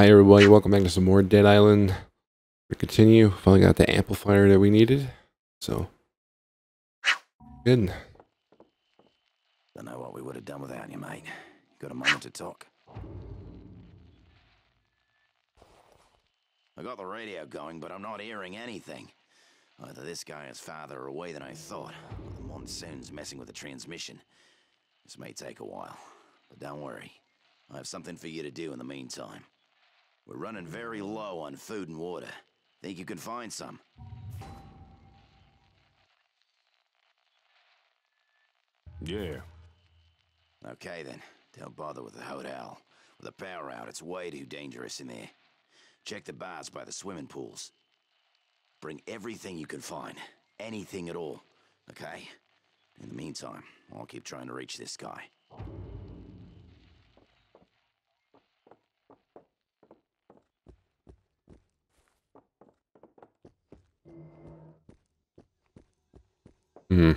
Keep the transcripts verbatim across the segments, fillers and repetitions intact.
Hi everybody, welcome back to some more Dead Island. We continue. Finally got the amplifier that we needed. So good. Don't know what we would have done without you, mate. Got a moment to talk? I got the radio going, but I'm not hearing anything. Either this guy is farther away than I thought, or the monsoon's messing with the transmission. This may take a while, but don't worry. I have something for you to do in the meantime. We're running very low on food and water. Think you can find some? Yeah. Okay then, don't bother with the hotel. With the power out, it's way too dangerous in there. Check the bars by the swimming pools. Bring everything you can find. Anything at all, okay? In the meantime, I'll keep trying to reach this guy. Hmm.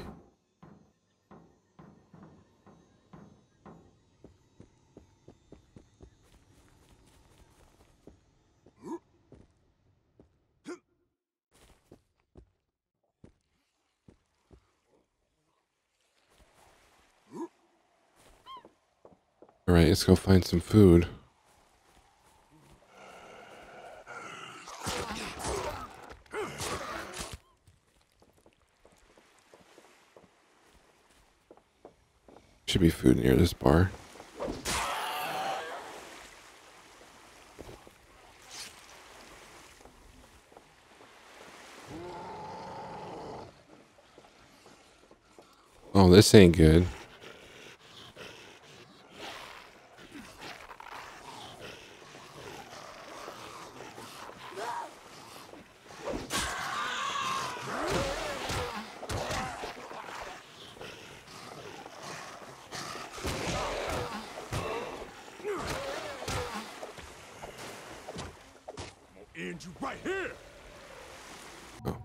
All right, let's go find some food. Should be food near this bar. Oh, this ain't good. End you right here. Oh.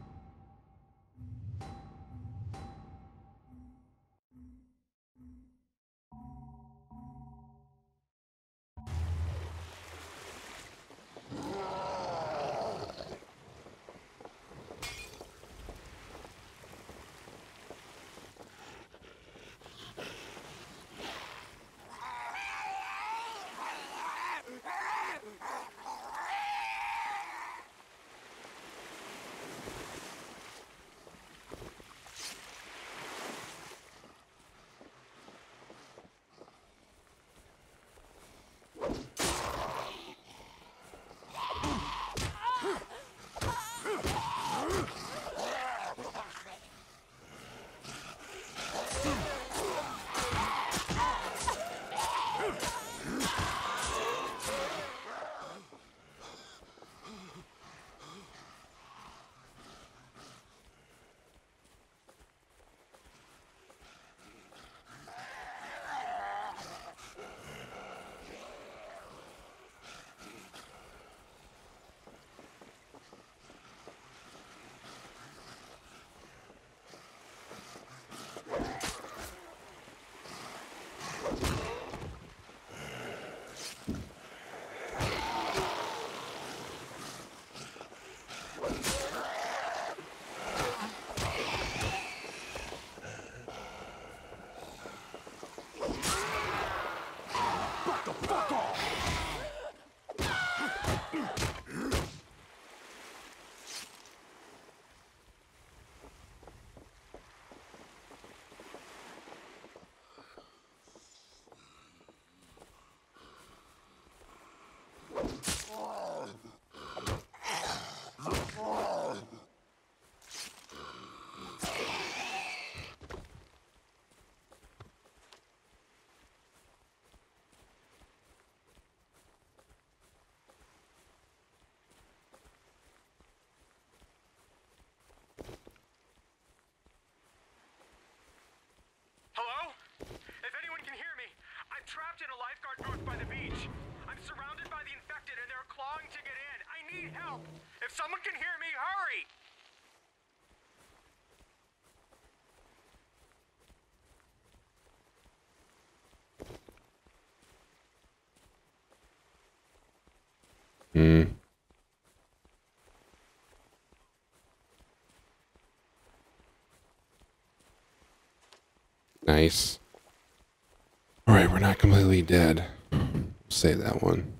Hello? If anyone can hear me, I'm trapped in a lifeguard booth by the beach. I'm surrounded by the infected and they're clawing to get in. I need help. If someone can hear me, hurry! Hmm. Nice. All right, we're not completely dead. Save that one.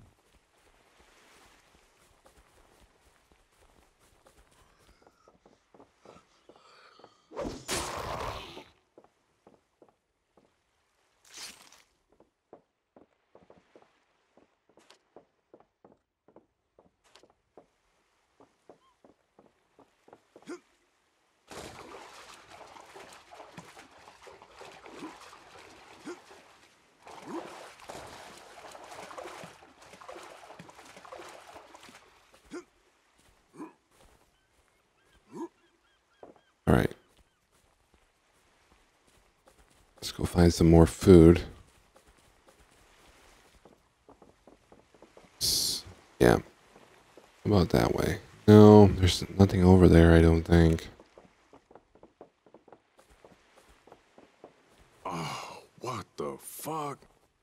All right. Let's go find some more food. S- Yeah. How about that way? No, there's nothing over there, I don't think. Oh, what the fuck?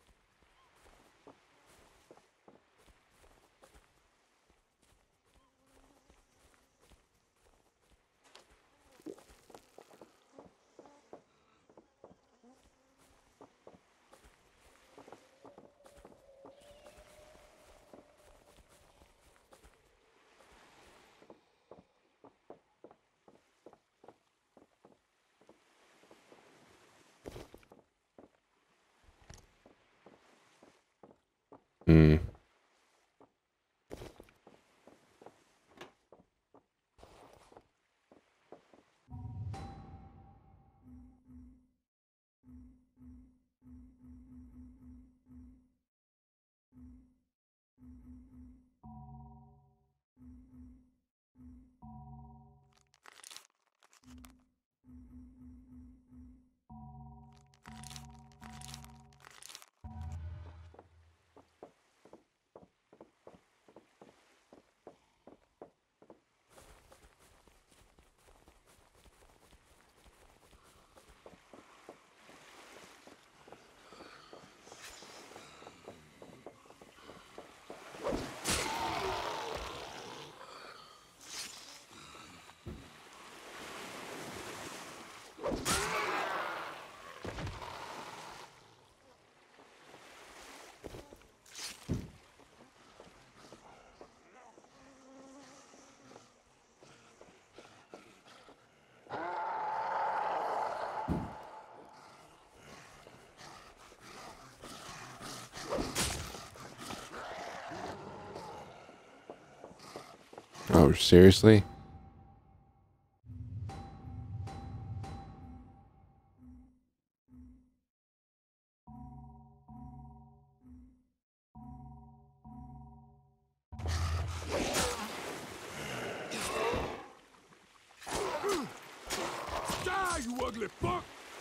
Hmm. Oh, seriously? Die, you ugly fuck!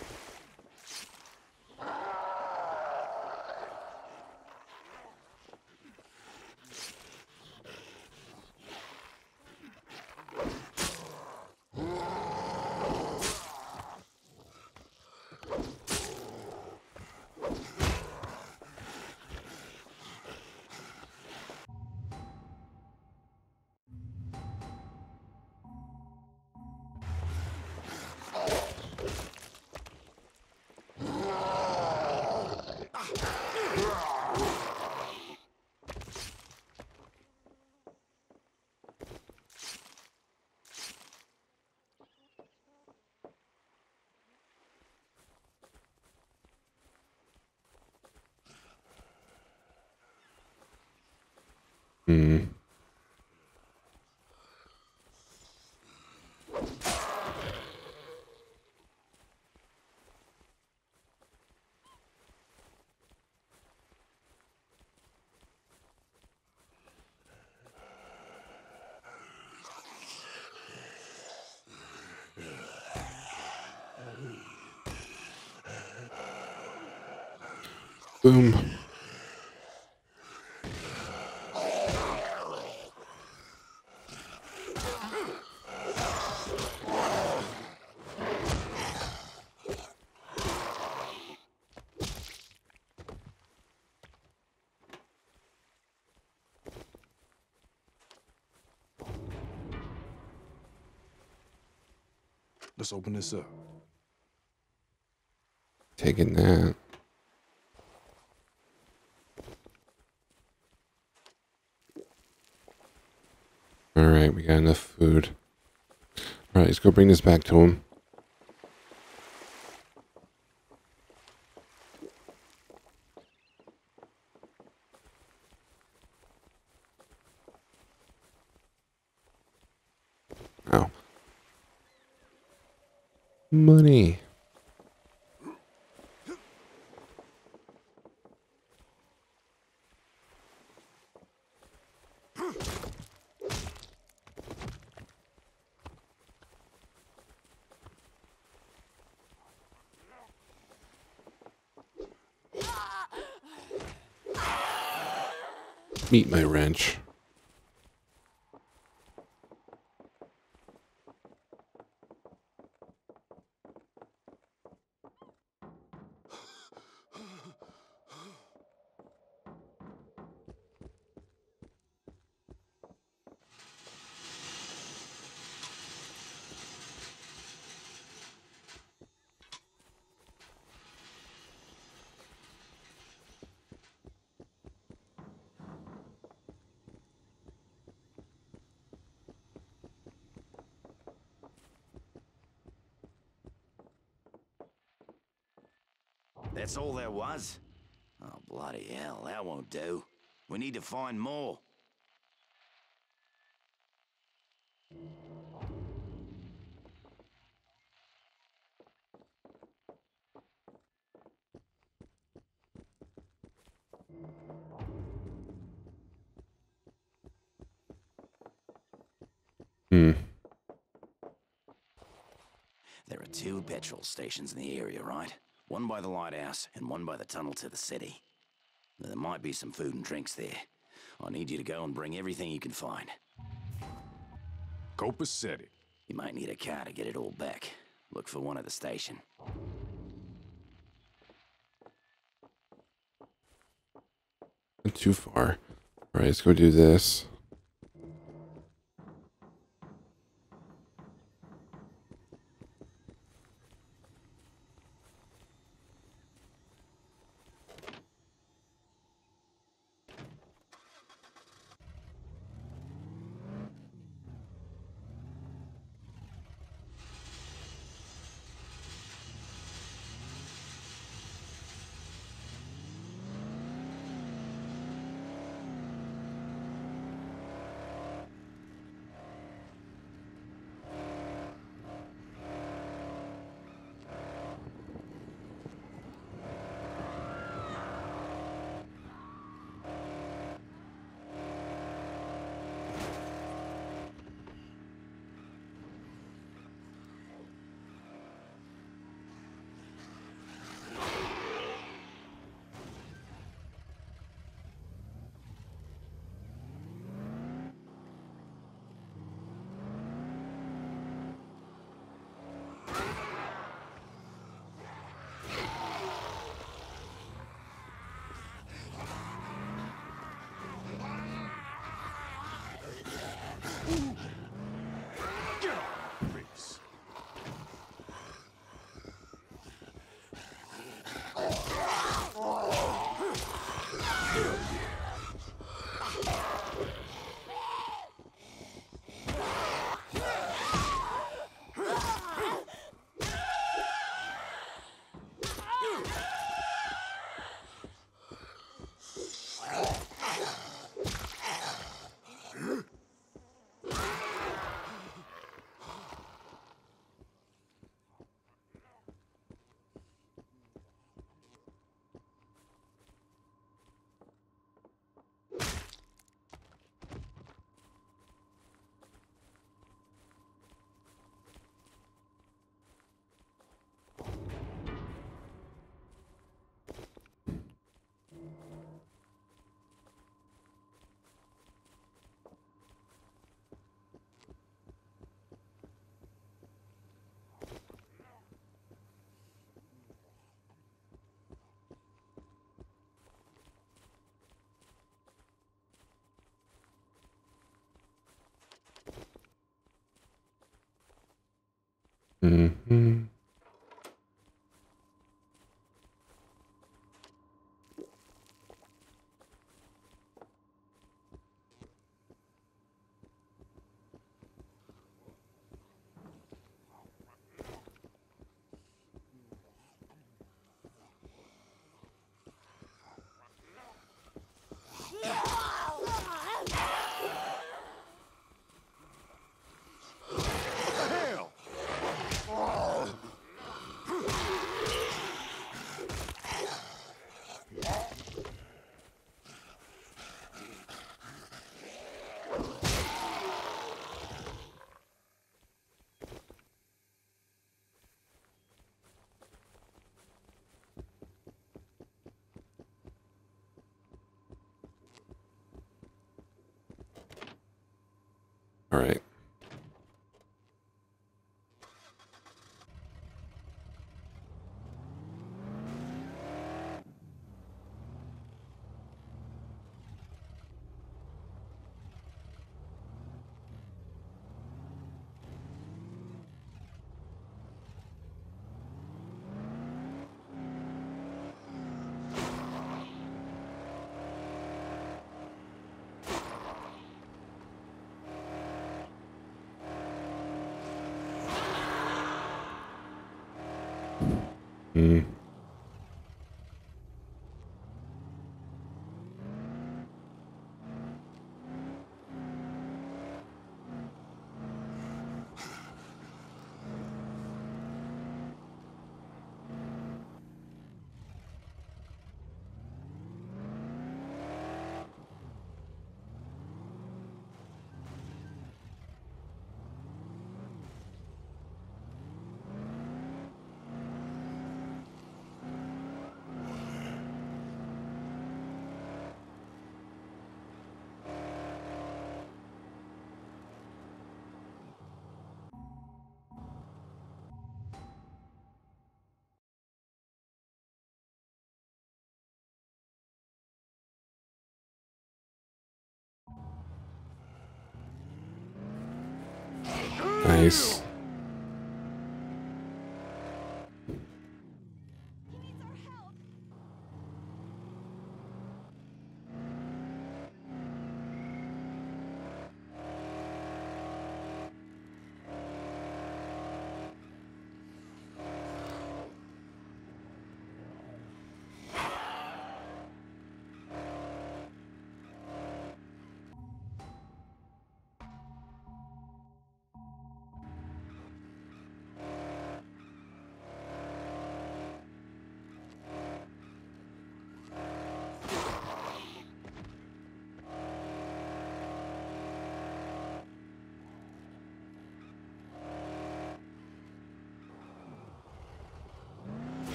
Hmm. Boom. Let's open this up. Taking that. All right, we got enough food. All right, let's go bring this back to him. Ow. Money. Meet my wrench. That's all there was? Oh, bloody hell, that won't do. We need to find more. Hmm. There are two petrol stations in the area, right? One by the lighthouse and one by the tunnel to the city. There might be some food and drinks there. I need you to go and bring everything you can find. Copacetic. You might need a car to get it all back. Look for one at the station. Not too far. All right, let's go do this. Mm-hmm. All right. Mm. Nice.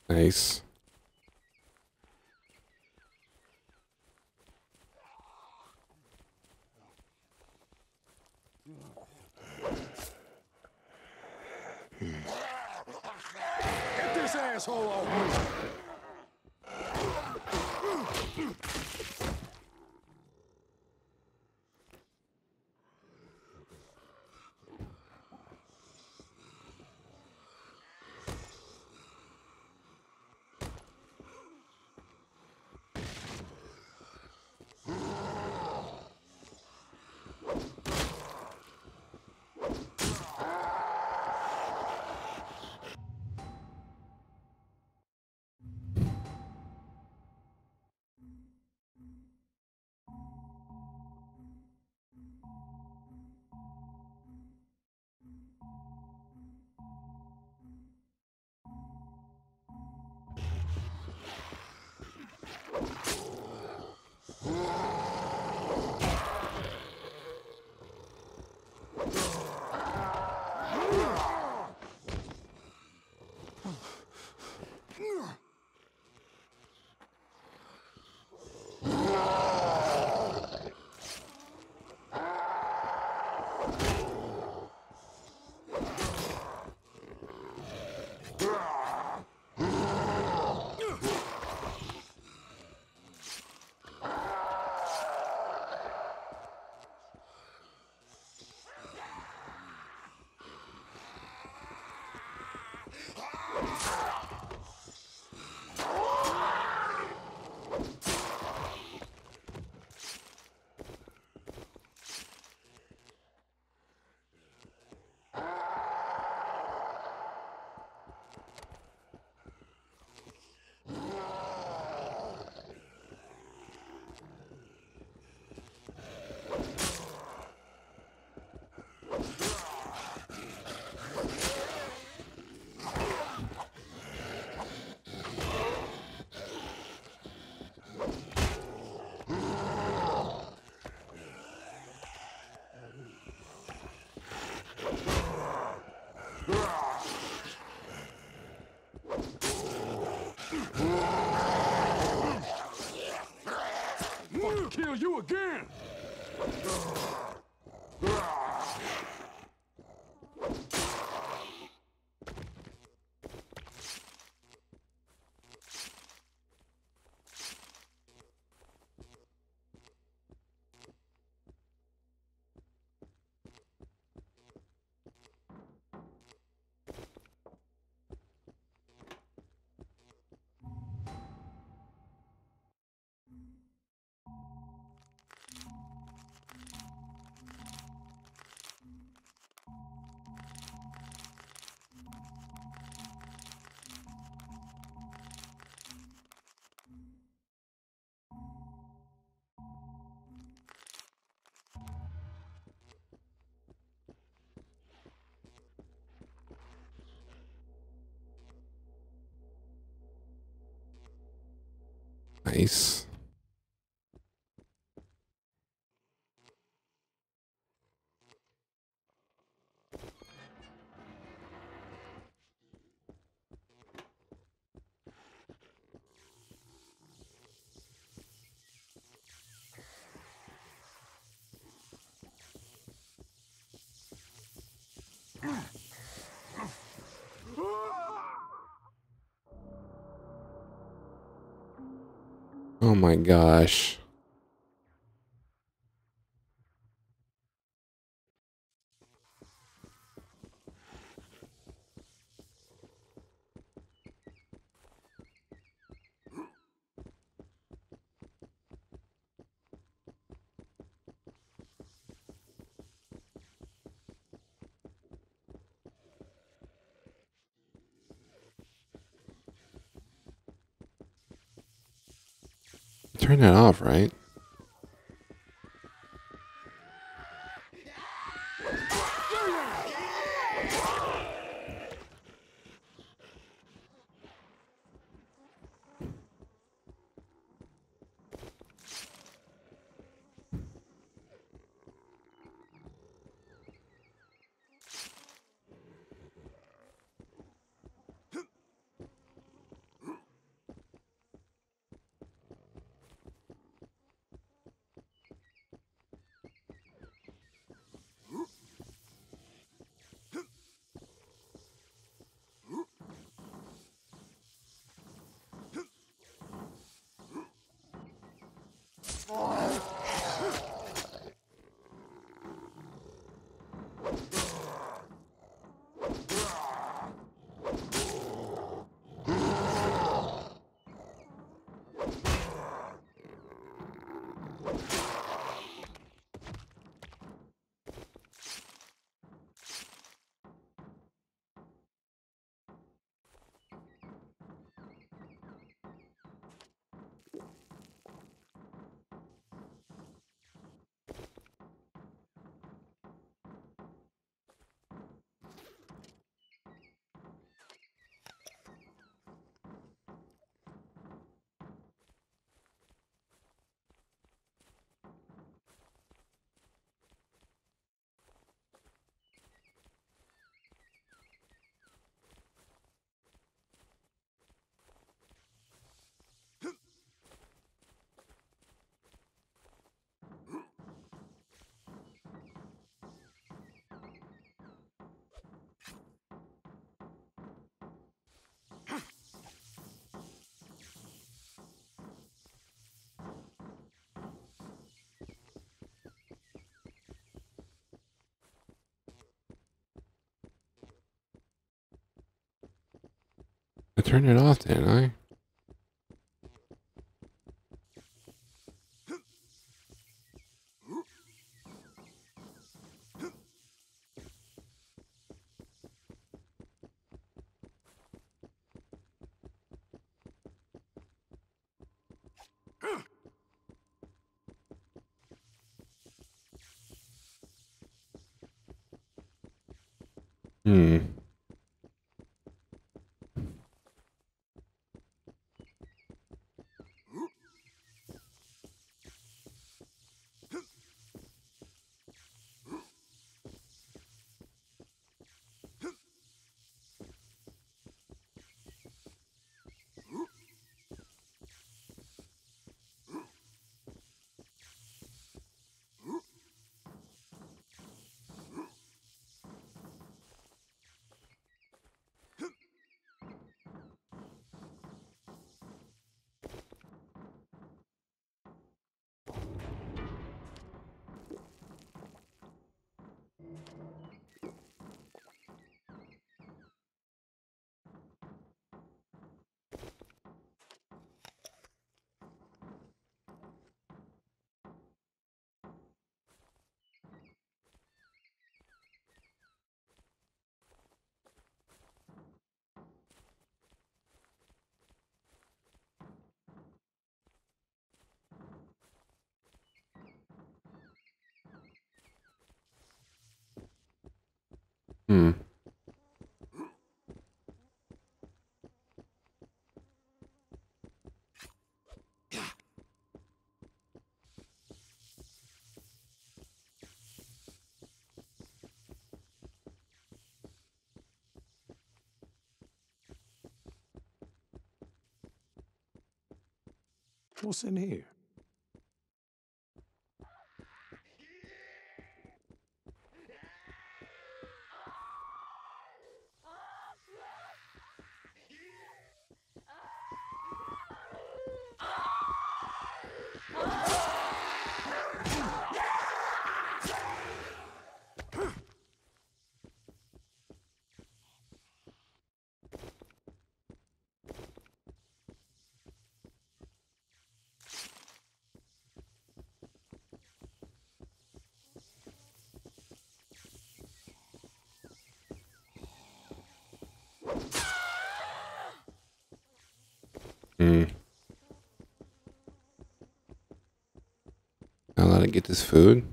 Nice. Get this asshole off! Fucking kill you again! Nice. Oh my gosh. Turn that off, right? turned it off, didn't I? Hmm. Hmm. What's in here? Hmm. Not allowed to get this food?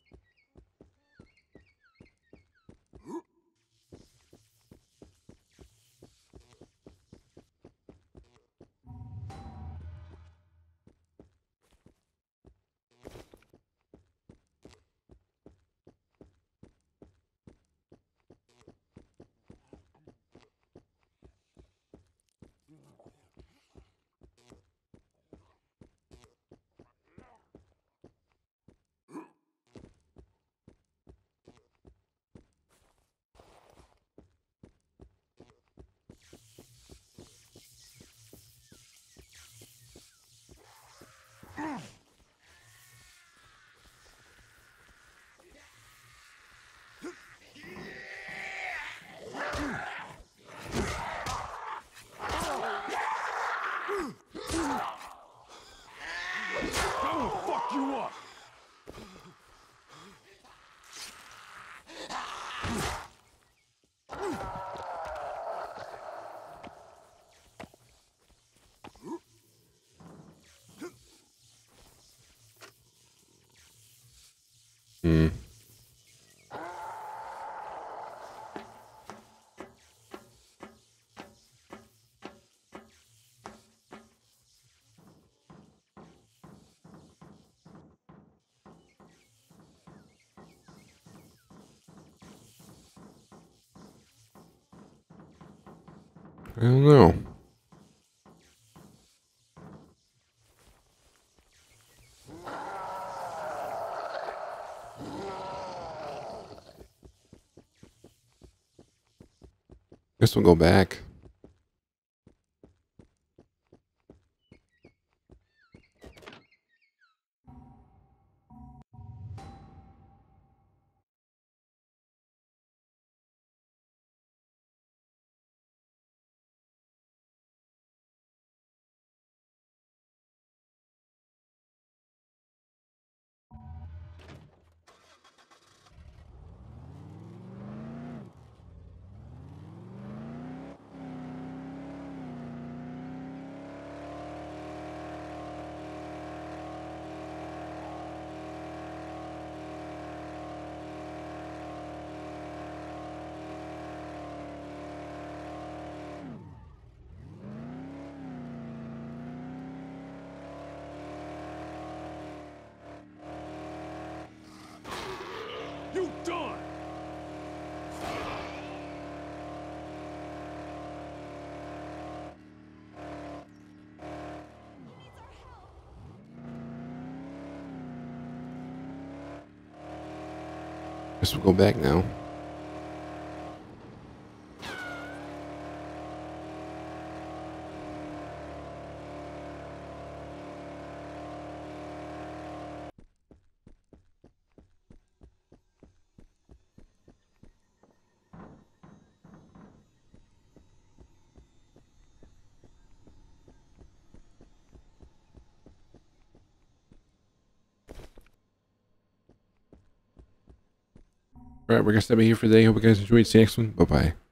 I will fuck you up! Hmm. I don't know. Guess we'll go back. Guess we'll go back now. Alright, we're gonna stop it here for today. Hope you guys enjoyed. See you next one. Bye bye.